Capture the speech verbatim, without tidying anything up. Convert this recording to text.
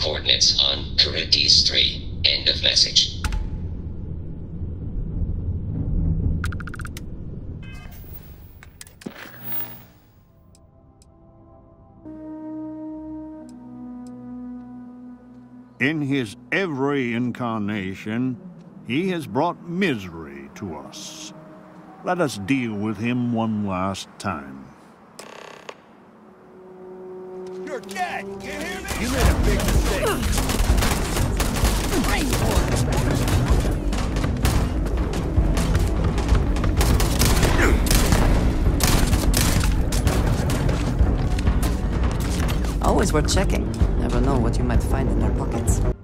coordinates on Charybdis three. End of message. In his every incarnation, he has brought misery to us. Let us deal with him one last time. You're dead! You hear me? You made a big mistake. Always worth checking. Never know what you might find in their pockets.